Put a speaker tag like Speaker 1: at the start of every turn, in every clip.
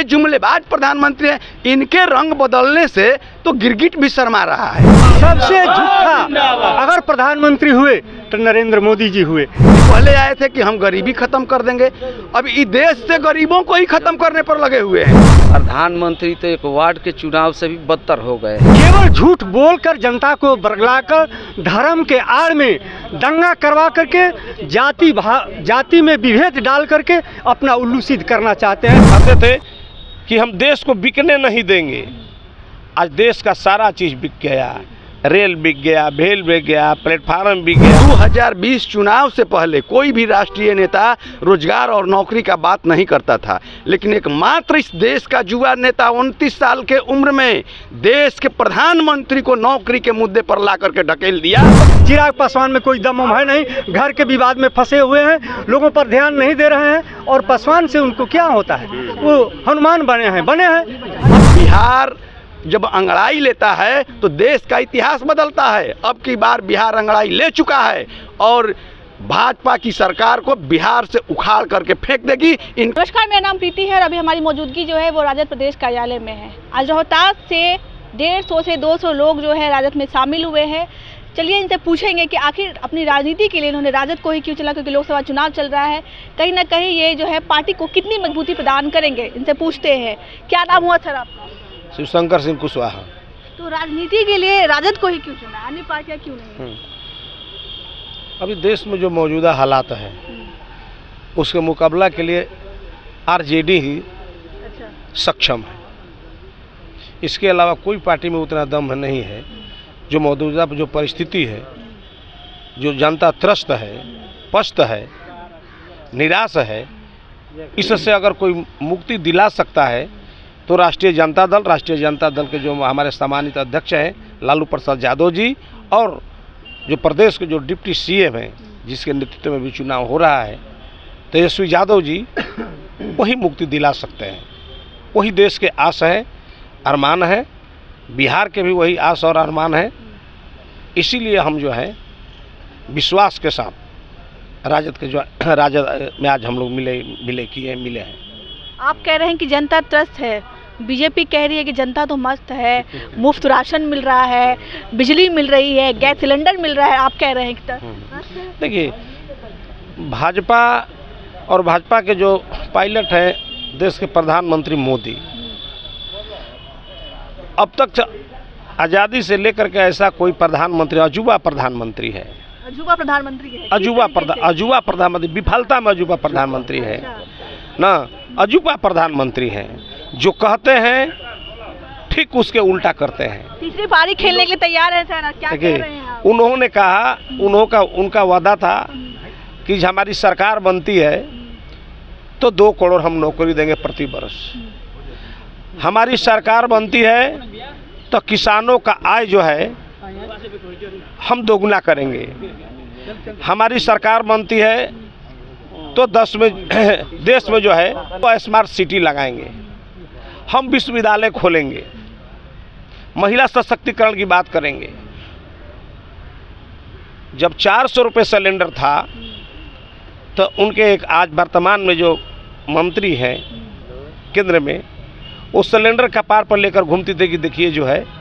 Speaker 1: ये जुमलेबाज प्रधानमंत्री हैं, इनके रंग बदलने से तो गिरगिट भी शर्मा रहा है।
Speaker 2: सबसे झूठा अगर प्रधानमंत्री हुए तो नरेंद्र मोदी जी हुए।
Speaker 1: पहले आए थे कि हम गरीबी खत्म कर देंगे, अब इस देश से गरीबों को ही खत्म करने पर लगे हुए हैं।
Speaker 3: प्रधानमंत्री तो एक वार्ड के चुनाव से भी बदतर हो गए।
Speaker 2: केवल झूठ बोलकर जनता को बरगलाकर धर्म के आड़ में दंगा करवा करके जाति में विभेद डाल करके अपना उल्लू सिद्ध करना चाहते हैं।
Speaker 4: कहते थे कि हम देश को बिकने नहीं देंगे, आज देश का सारा चीज बिक गया, रेल बिक गया, भेल बिक गया, प्लेटफार्म बिक गया।
Speaker 1: 2020 चुनाव से पहले कोई भी राष्ट्रीय नेता रोजगार और नौकरी का बात नहीं करता था, लेकिन एकमात्र इस देश का युवा नेता 29 साल के उम्र में देश के प्रधानमंत्री को नौकरी के मुद्दे पर ला करके ढकेल दिया।
Speaker 2: चिराग पासवान में कोई दम है नहीं, घर के विवाद में फंसे हुए हैं, लोगों पर ध्यान नहीं दे रहे हैं और पासवान से उनको क्या होता है, वो हनुमान बने हैं।
Speaker 1: बिहार जब अंगड़ाई लेता है तो देश का इतिहास बदलता है। अब की बार बिहार अंगड़ाई ले चुका है और भाजपा की सरकार को बिहार से उखाड़ करके फेंक देगी।
Speaker 5: नमस्कार, मेरा नाम प्रीति है और अभी हमारी मौजूदगी जो है वो राजद प्रदेश कार्यालय में है। आज रोहतास से 150 से 200 लोग जो है राजद में शामिल हुए हैं। चलिए इनसे पूछेंगे कि आखिर अपनी राजनीति के लिए इन्होंने राजद को ही क्यों चुना, क्योंकि लोकसभा चुनाव चल रहा है। कहीं ना कहीं ये जो है पार्टी को कितनी मजबूती प्रदान करेंगे, इनसे पूछते हैं। क्या नाम हुआ सर आपका?
Speaker 4: शिवशंकर सिंह कुशवाहा।
Speaker 5: तो राजनीति के लिए राजद को ही क्यों चुना, अन्य पार्टियां क्यों नहीं?
Speaker 4: अभी देश में जो मौजूदा हालात है उसके मुकाबला के लिए आरजेडी ही सक्षम है। इसके अलावा कोई पार्टी में उतना दम नहीं है। जो मौजूदा जो परिस्थिति है, जो जनता त्रस्त है, पस्त है, निराश है, इससे अगर कोई मुक्ति दिला सकता है तो राष्ट्रीय जनता दल के जो हमारे सम्मानित अध्यक्ष हैं लालू प्रसाद यादव जी और जो प्रदेश के जो डिप्टी सीएम हैं जिसके नेतृत्व में भी चुनाव हो रहा है तेजस्वी यादव जी, वही मुक्ति दिला सकते हैं। वही देश के आस है, अरमान है, बिहार के भी वही आस और अरमान है। इसीलिए हम जो है विश्वास के साथ राजद में आज हम लोग मिले हैं।
Speaker 5: आप कह रहे हैं कि जनता त्रस्त है, बीजेपी कह रही है कि जनता तो मस्त है, मुफ्त राशन मिल रहा है, बिजली मिल रही है, गैस सिलेंडर मिल रहा है। आप कह रहे हैं कि
Speaker 4: देखिए, भाजपा और भाजपा के जो पायलट हैं देश के प्रधानमंत्री मोदी, अब तक आज़ादी से लेकर के ऐसा कोई प्रधानमंत्री अजूबा प्रधानमंत्री है।
Speaker 5: अजूबा प्रधानमंत्री है,
Speaker 4: अजूबा प्रधानमंत्री, विफलता में अजूबा प्रधानमंत्री है ना। अजूबा प्रधानमंत्री हैं जो कहते हैं ठीक उसके उल्टा करते हैं।
Speaker 5: तीसरी पारी खेलने के लिए तैयार है सर, क्या कह रहे हैं आप?
Speaker 4: उन्होंने कहा, उनका वादा था कि हमारी सरकार बनती है तो 2 करोड़ हम नौकरी देंगे प्रति वर्ष। हमारी सरकार बनती है तो किसानों का आय जो है हम दोगुना करेंगे। हमारी सरकार बनती है तो देश में जो है वो स्मार्ट सिटी लगाएंगे, हम विश्वविद्यालय खोलेंगे, महिला सशक्तिकरण की बात करेंगे। जब 400 रुपये सिलेंडर था तो उनके एक आज वर्तमान में जो मंत्री हैं केंद्र में, वो सिलेंडर कपार पर लेकर घूमती थी कि देखिए जो है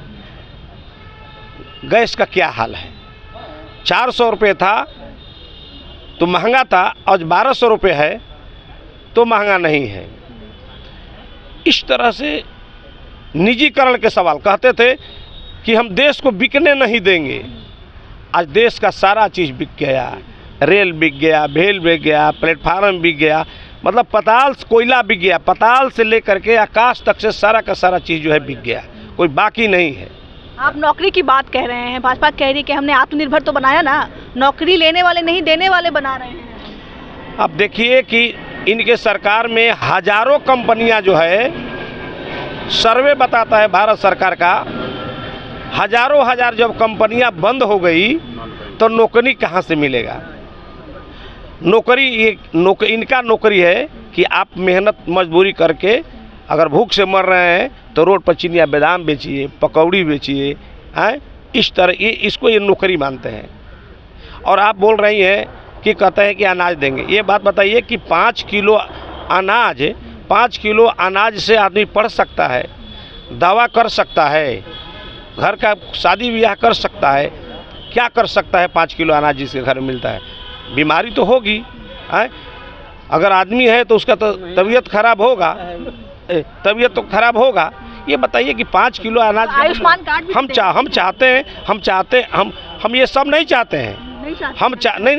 Speaker 4: गैस का क्या हाल है। 400 रुपये था तो महंगा था, आज 1200 रुपये है तो महंगा नहीं है। इस तरह से निजीकरण के सवाल कहते थे कि हम देश को बिकने नहीं देंगे, आज देश का सारा चीज़ बिक गया, रेल बिक गया, भेल बिक गया, प्लेटफार्म बिक गया, मतलब पताल कोयला बिक गया, पताल से लेकर के आकाश तक से सारा का सारा चीज़ जो है बिक गया, कोई बाकी नहीं है।
Speaker 5: आप नौकरी की बात कह रहे हैं, भाजपा कह रही है कि हमने आत्मनिर्भर तो बनाया ना, नौकरी लेने वाले नहीं देने वाले बना रहे हैं।
Speaker 4: अब देखिए कि इनके सरकार में हजारों कंपनियां जो है, सर्वे बताता है भारत सरकार का, हजार जब कंपनियां बंद हो गई तो नौकरी कहां से मिलेगा। इनका नौकरी है कि आप मेहनत मजदूरी करके अगर भूख से मर रहे हैं तो रोड पर चिनिया बादाम बेचिए, पकौड़ी बेचिए, हैं, इस तरह ये नौकरी मानते हैं। और आप बोल रही हैं कि कहते हैं कि अनाज देंगे। ये बात बताइए कि 5 किलो अनाज 5 किलो अनाज से आदमी पढ़ सकता है, दवा कर सकता है, घर का शादी ब्याह कर सकता है। क्या कर सकता है 5 किलो अनाज जिसके घर में मिलता है? बीमारी तो होगी है? अगर आदमी है तो उसका तो तबीयत खराब होगा, तबीयत तो खराब होगा। ये बताइए कि 5 किलो अनाज
Speaker 5: आयुष्मान कार्ड
Speaker 4: हम चाहते हैं हम ये सब नहीं चाहते हैं। हम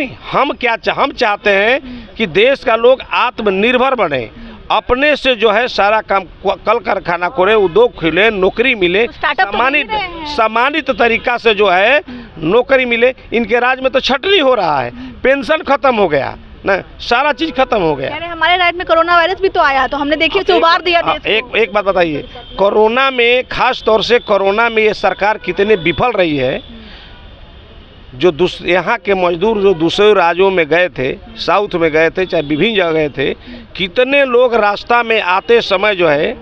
Speaker 4: चाहते हैं कि देश का लोग आत्मनिर्भर बने, अपने से जो है सारा काम कल कारखाना करे, उद्योग खुले, नौकरी मिले, सम्मानित तरीका से जो है नौकरी मिले। इनके राज में तो छटनी हो रहा है, पेंशन खत्म हो गया ना, सारा चीज खत्म हो गया।
Speaker 5: हमारे राज्य में कोरोना वायरस भी तो आया, तो हमने देखिए उसे उबार दिया देश को।
Speaker 4: एक बात बताइए, कोरोना में खास तौर से कोरोना में ये सरकार कितने विफल रही है। जो यहाँ के मजदूर जो दूसरे राज्यों में गए थे, साउथ में गए थे, चाहे विभिन्न जगह गए थे, कितने लोग रास्ता में आते समय जो है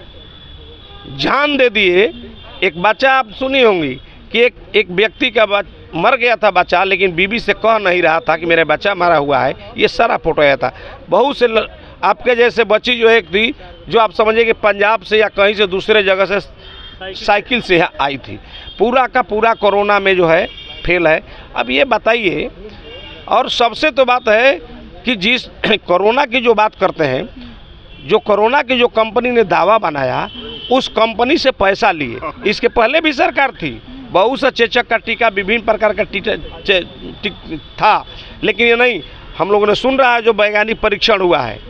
Speaker 4: जान दे दिए। एक बच्चा आप सुनी होंगी कि एक व्यक्ति का मर गया था बच्चा, लेकिन बीवी से कह नहीं रहा था कि मेरा बच्चा मरा हुआ है। ये सारा फोटो आया था। बहुत से आपके जैसे बच्ची जो एक थी, जो आप समझिए कि पंजाब से या कहीं से दूसरे जगह से साइकिल से आई थी। पूरा का पूरा कोरोना में जो है फेल है। अब ये बताइए, और सबसे तो बात है कि जिस कोरोना की जो बात करते हैं, जो कोरोना की जो कंपनी ने दावा बनाया, उस कंपनी से पैसा लिए। इसके पहले भी सरकार थी, बहुत सा चेचक का टीका, विभिन्न प्रकार का था, लेकिन ये नहीं। हम लोगों ने सुन रहा है जो वैज्ञानिक परीक्षण हुआ है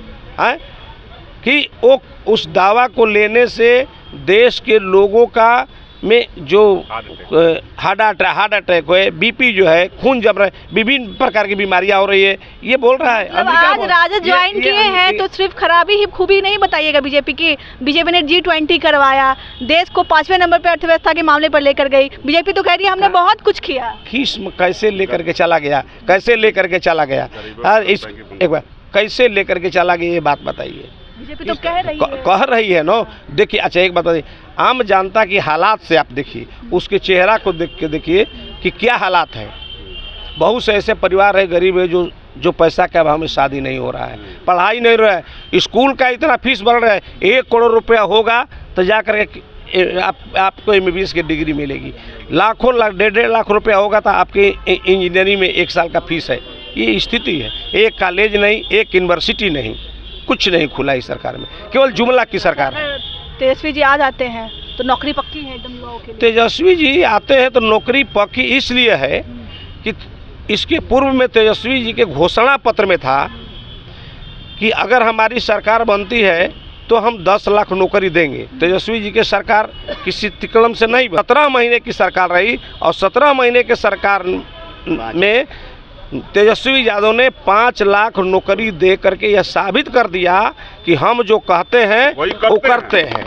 Speaker 4: कि वो उस दावा को लेने से देश के लोगों का में जो हार्ट अटैक है, बीपी जो है, खून जम रहा है, विभिन्न प्रकार की बीमारियां हो रही है, ये बोल रहा है।
Speaker 5: आज राजद ज्वाइन किए हैं तो सिर्फ खराबी ही खूबी नहीं बताइएगा बीजेपी की। बीजेपी ने G20 करवाया, देश को 5वें नंबर पर अर्थव्यवस्था के मामले पर लेकर गई। बीजेपी तो कह रही है हमने बहुत कुछ किया।
Speaker 4: कैसे लेकर के चला गया, कैसे लेकर के चला गया, एक बार कैसे लेकर के चला गया, ये बात बताइए।
Speaker 5: बीजेपी तो कह रही है
Speaker 4: नो। देखिए, अच्छा एक बात बताइए, आम जनता की हालात से आप देखिए, उसके चेहरा को देख के देखिए कि क्या हालात है। बहुत से ऐसे परिवार है, गरीब है, जो पैसा के अभाव में शादी नहीं हो रहा है, पढ़ाई नहीं हो रहा है, स्कूल का इतना फीस बढ़ रहा है। 1 करोड़ रुपया होगा तो जा कर के आपको MBBS की डिग्री मिलेगी। लाखों 1.5 लाख रुपया होगा तो आपके इंजीनियरिंग में 1 साल का फीस है। ये स्थिति है। एक कॉलेज नहीं, एक यूनिवर्सिटी नहीं, कुछ नहीं खुला इस सरकार में, केवल जुमला की सरकार है।
Speaker 5: तेजस्वी जी आ जाते हैं तो नौकरी पक्की है एकदम लोगों के लिए।
Speaker 4: तेजस्वी जी आते हैं तो नौकरी पक्की इसलिए है कि इसके पूर्व में तेजस्वी जी के घोषणा पत्र में था कि अगर हमारी सरकार बनती है तो हम 10 लाख नौकरी देंगे। तेजस्वी जी के सरकार किसी तिकड़म से नहीं, 17 महीने की सरकार रही, और 17 महीने के सरकार में तेजस्वी यादव ने 5 लाख नौकरी दे करके यह साबित कर दिया कि हम जो कहते हैं वो करते हैं।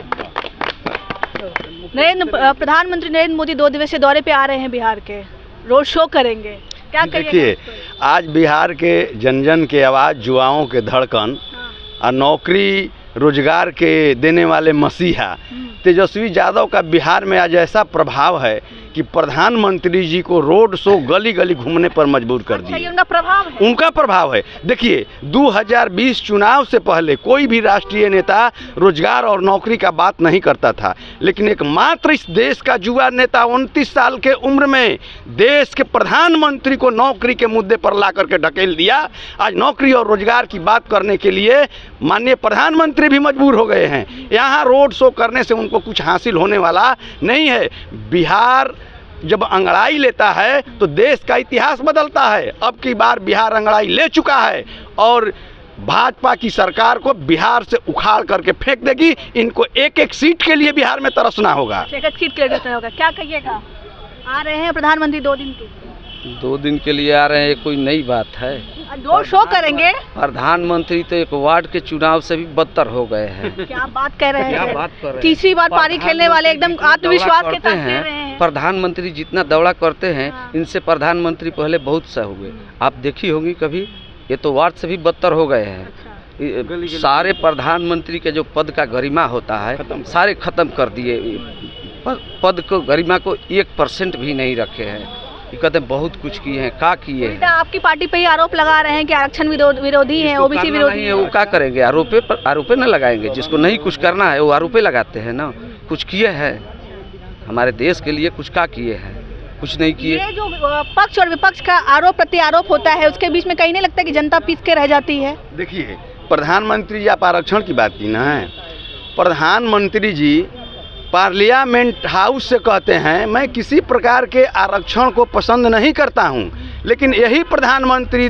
Speaker 5: प्रधानमंत्री नरेंद्र मोदी 2 दिवसीय दौरे पे आ रहे हैं बिहार के, रोड शो करेंगे, क्या कहिएगा?
Speaker 1: देखिए, आज बिहार के जन जन के आवाज़, युवाओं के धड़कन और नौकरी रोजगार के देने वाले मसीहा तेजस्वी यादव का बिहार में आज ऐसा प्रभाव है कि प्रधानमंत्री जी को रोड शो गली गली घूमने पर मजबूर कर दिया। उनका प्रभाव है। देखिए, 2020 चुनाव से पहले कोई भी राष्ट्रीय नेता रोजगार और नौकरी का बात नहीं करता था, लेकिन एकमात्र इस देश का युवा नेता 29 साल के उम्र में देश के प्रधानमंत्री को नौकरी के मुद्दे पर ला करके ढकेल दिया। आज नौकरी और रोजगार की बात करने के लिए माननीय प्रधानमंत्री भी मजबूर हो गए हैं। यहाँ रोड शो करने से उनको कुछ हासिल होने वाला नहीं है। बिहार जब अंगड़ाई लेता है तो देश का इतिहास बदलता है। अब की बार बिहार अंगड़ाई ले चुका है और भाजपा की सरकार को बिहार से उखाड़ करके फेंक देगी। इनको एक एक सीट के लिए बिहार में तरसना होगा।
Speaker 5: एक एक सीट के लिए तरसना होगा। क्या कहिएगा? आ रहे हैं प्रधानमंत्री 2 दिन के
Speaker 3: 2 दिन के लिए आ रहे हैं, ये कोई नई बात है?
Speaker 5: रोड शो करेंगे।
Speaker 3: प्रधानमंत्री तो एक वार्ड के चुनाव से भी बदतर हो गए हैं।
Speaker 5: क्या बात कह रहे हैं?
Speaker 3: क्या बात कर रहे हैं?
Speaker 5: तीसरी बार पारी खेलने वाले एकदम आत्मविश्वास के साथ खेल रहे हैं।
Speaker 3: प्रधानमंत्री जितना दौड़ा करते हैं, इनसे प्रधानमंत्री पहले बहुत सा हुए। आप देखी होंगी कभी, ये तो वार्ड से भी बदतर हो गए हैं। सारे प्रधानमंत्री के जो पद का गरिमा होता है सारे खत्म कर दिए। पद को, गरिमा को 1% भी नहीं रखे हैं। ये कहते हैं बहुत कुछ किए हैं, क्या किए हैं।
Speaker 5: आपकी पार्टी पे ही आरोप लगा रहे हैं कि आरक्षण विरोधी है, ओबीसी विरोधी है।
Speaker 3: वो क्या करेंगे, आरोपे न लगाएंगे। जिसको नहीं कुछ करना है वो आरोपे लगाते हैं ना। कुछ किए हैं हमारे देश के लिए, कुछ क्या किए हैं, कुछ नहीं किए।
Speaker 5: ये जो पक्ष और विपक्ष का आरोप प्रत्यारोप होता है, उसके बीच में कहीं नहीं लगता कि जनता पीस के रह जाती है?
Speaker 1: देखिए, प्रधानमंत्री आप आरक्षण की बात की ना है, प्रधानमंत्री जी पार्लियामेंट हाउस से कहते हैं मैं किसी प्रकार के आरक्षण को पसंद नहीं करता हूं, लेकिन यही प्रधानमंत्री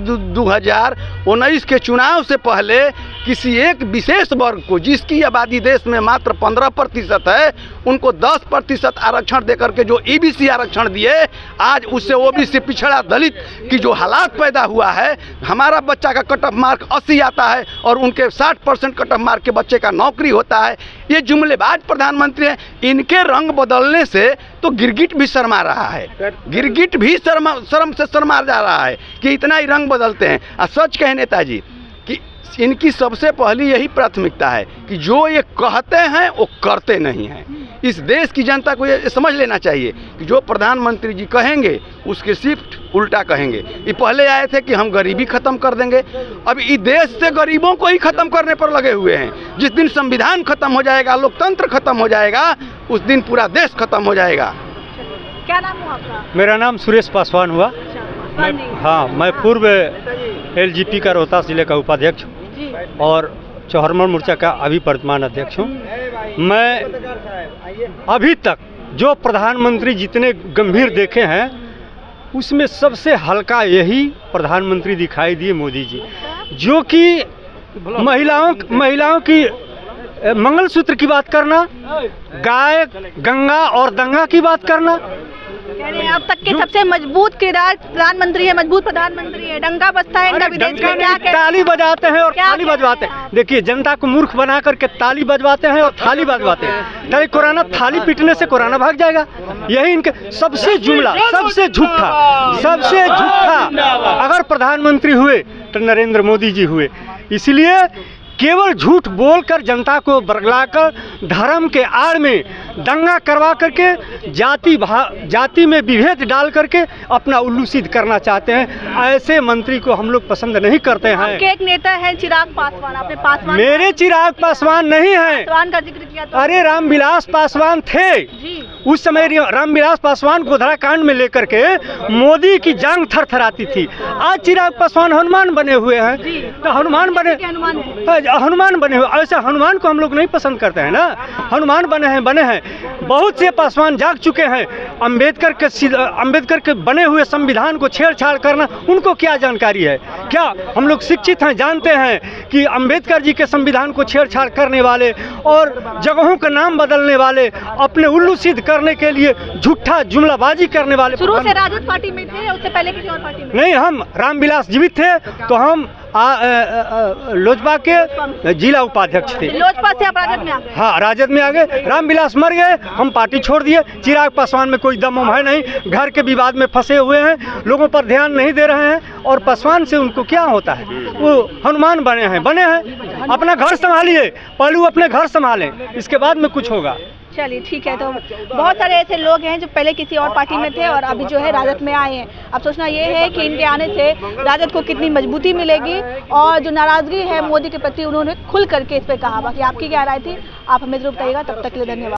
Speaker 1: 2019 के चुनाव से पहले किसी एक विशेष वर्ग को, जिसकी आबादी देश में मात्र 15% है, उनको 10% आरक्षण देकर के जो ईबीसी आरक्षण दिए, आज उससे ओबीसी पिछड़ा दलित की जो हालात पैदा हुआ है, हमारा बच्चा का कट ऑफ मार्क 80 आता है और उनके 60% कट ऑफ मार्क के बच्चे का नौकरी होता है। ये जुमलेबाज प्रधानमंत्री हैं। इनके रंग बदलने से तो गिरगिट भी शर्मा रहा है, गिरगिट भी शर्म से शर्मा जा रहा है कि इतना ही रंग बदलते हैं। और सच कहे नेताजी कि इनकी सबसे पहली यही प्राथमिकता है कि जो ये कहते हैं वो करते नहीं हैं। इस देश की जनता को ये समझ लेना चाहिए कि जो प्रधानमंत्री जी कहेंगे उसके सिर्फ उल्टा कहेंगे। ये पहले आए थे कि हम गरीबी खत्म कर देंगे, अब इस देश से गरीबों को ही खत्म करने पर लगे हुए हैं। जिस दिन संविधान खत्म हो जाएगा, लोकतंत्र खत्म हो जाएगा, उस दिन पूरा देश खत्म हो जाएगा।
Speaker 5: क्या नाम हुआ आपका?
Speaker 2: मेरा नाम सुरेश पासवान हुआ। मैं पूर्व एलजीपी का रोहतास जिले का उपाध्यक्ष हूँ और चौहरमल मोर्चा का अभी वर्तमान अध्यक्ष हूँ। मैं अभी तक जो प्रधानमंत्री जितने गंभीर देखे हैं, उसमें सबसे हल्का यही प्रधानमंत्री दिखाई दिए मोदी जी, जो कि महिलाओं की मंगलसूत्र की बात करना, गाय गंगा और दंगा की बात करना।
Speaker 5: अब तक के सबसे मजबूत किरदार प्रधानमंत्री है, मजबूत प्रधानमंत्री है। डंका बजता है इनका विदेश में, क्या
Speaker 2: ताली बजाते हैं और थाली बजवाते हैं। देखिए, जनता को मूर्ख बना करके ताली बजवाते हैं और थाली बजवाते हैं। ताकि कोरोना, थाली पीटने से कोरोना भाग जाएगा। यही इनके सबसे जुमला, सबसे झूठा अगर प्रधानमंत्री हुए तो नरेंद्र मोदी जी हुए। इसलिए केवल झूठ बोलकर जनता को बरगलाकर धर्म के आड़ में दंगा करवा करके जाति में विभेद डाल करके अपना उल्लू सिद्ध करना चाहते हैं। ऐसे मंत्री को हम लोग पसंद नहीं करते हैं।
Speaker 5: आपके एक नेता है चिराग पासवान, आपने पासवान,
Speaker 2: मेरे चिराग पासवान नहीं है,
Speaker 5: पासवान का जिक्र किया था।
Speaker 2: अरे रामविलास पासवान थे
Speaker 5: जी।
Speaker 2: उस समय रामविलास पासवान गोधरा कांड में लेकर के मोदी की जांग थरथराती थी। आज चिराग पासवान हनुमान बने हुए हैं, तो हनुमान बने हुए। ऐसे हनुमान को हम लोग नहीं पसंद करते हैं ना। हनुमान बने हैं। बहुत से पासवान जाग चुके हैं। अंबेडकर के बने हुए संविधान को छेड़छाड़ करना उनको क्या जानकारी है? क्या हम लोग शिक्षित हैं, जानते हैं कि अंबेडकर जी के संविधान को छेड़छाड़ करने वाले और जगहों का नाम बदलने वाले, अपने उल्लू सिद्ध करने के लिए झूठा जुमलाबाजी करने वाले।
Speaker 5: शुरू से राजद पार्टी में थे, उससे पहले किसी और पार्टी में?
Speaker 2: नहीं, हम रामविलास जीवित थे तो हम लोजपा के जिला उपाध्यक्ष थे।
Speaker 5: लोजपा से आप राजद में आ गए?
Speaker 2: हाँ, राजद में आ गए। रामविलास मर गए, हम पार्टी छोड़ दिए। चिराग पासवान में कोई दम है नहीं, घर के विवाद में फंसे हुए हैं, लोगों पर ध्यान नहीं दे रहे हैं। और पासवान से उनको क्या होता है? वो हनुमान बने हैं। अपना घर संभालिए, पहले अपने घर संभालें, इसके बाद में कुछ होगा।
Speaker 5: चलिए ठीक है। तो बहुत सारे ऐसे लोग हैं जो पहले किसी और पार्टी में थे और अभी जो है राजद में आए हैं। अब सोचना ये है कि इनके आने से राजद को कितनी मजबूती मिलेगी, और जो नाराजगी है मोदी के प्रति उन्होंने खुल करके इस पर कहा। बाकी आपकी क्या राय थी, आप हमें जरूर बताइएगा। तब तक के लिए धन्यवाद।